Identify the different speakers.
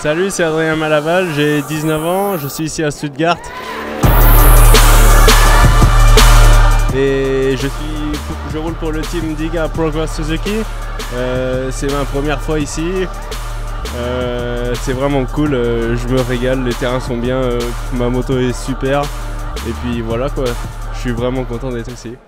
Speaker 1: Salut, c'est Adrien Malaval, j'ai 19 ans, je suis ici à Stuttgart. Et je roule pour le team Diga Progress Suzuki. C'est ma première fois ici. C'est vraiment cool, je me régale, les terrains sont bien, ma moto est super. Et puis voilà quoi, je suis vraiment content d'être ici.